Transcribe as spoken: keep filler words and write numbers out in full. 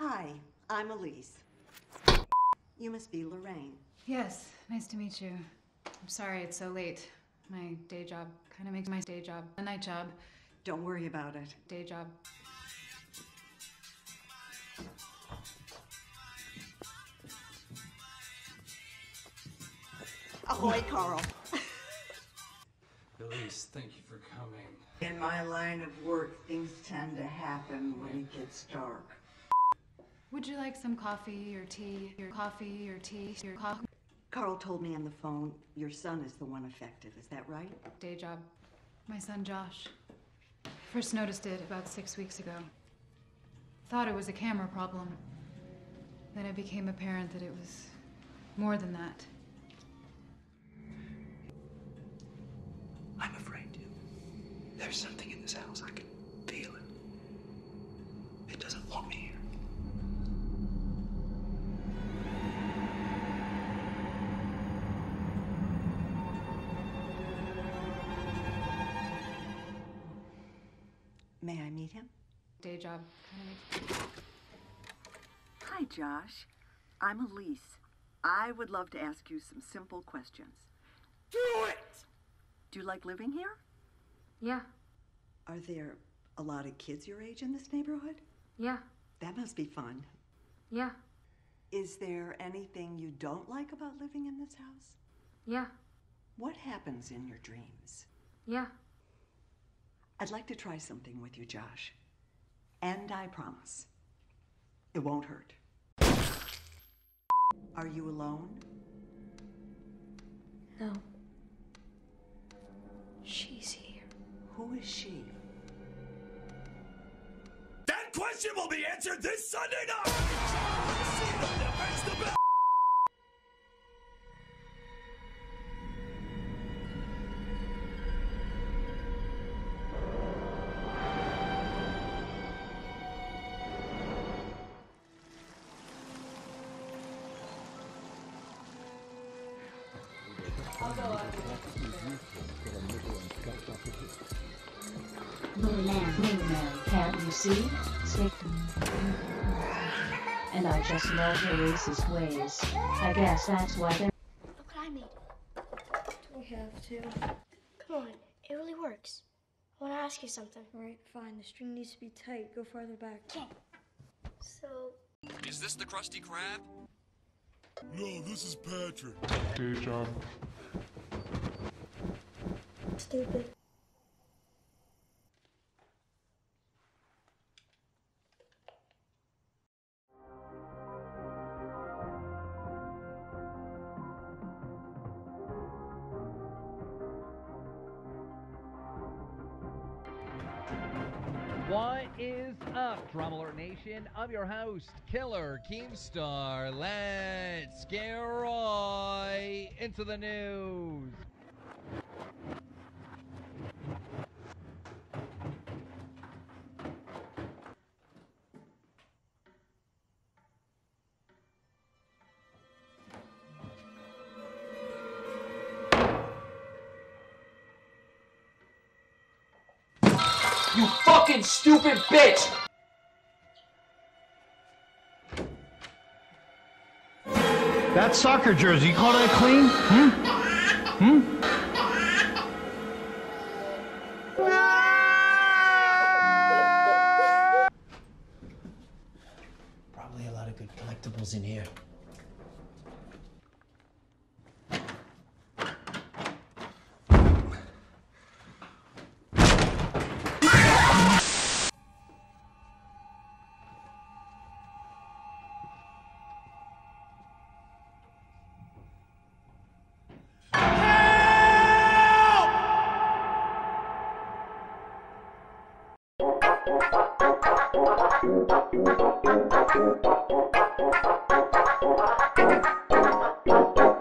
Hi, I'm Elise. You must be Lorraine. Yes, nice to meet you. I'm sorry it's so late. My day job kind of makes my day job a night job. Don't worry about it. Day job. Ahoy, Carl. Elise, thank you for coming. In my line of work, things tend to happen when it gets dark. Would you like some coffee or tea? Your coffee or tea? Your coffee? Carl told me on the phone your son is the one affected. Is that right? Day job. My son Josh. First noticed it about six weeks ago. Thought it was a camera problem. Then it became apparent that it was more than that. I'm afraid to. There's something in this house. I can feel it. It doesn't want me here. May I meet him? Day job kind of. Hi, Josh. I'm Elise. I would love to ask you some simple questions. Do it! Do you like living here? Yeah, Are there a lot of kids your age in this neighborhood? yeah, That must be fun. yeah, Is there anything you don't like about living in this house? yeah, What happens in your dreams? yeah. I'd like to try something with you, Josh. And I promise, it won't hurt. Are you alone? No. She's here. Who is she? That question will be answered this Sunday night! See the difference, the best! Little man, little man, can't you see? Stick. And I just love her racist ways. I guess that's why they're. Look what I made. Do we have to? Come on, it really works. I want to ask you something. All right, fine. The string needs to be tight. Go farther back. Okay. So, Is this the Krusty Krab? No, this is Patrick. Day job. stupid. What is up, Drama Alert Nation? I'm your host, Killer Keemstar. Let's get right into the news. You fucking stupid bitch! That soccer jersey, you call that clean? Hmm? Hmm? Probably a lot of good collectibles in here. Thank you.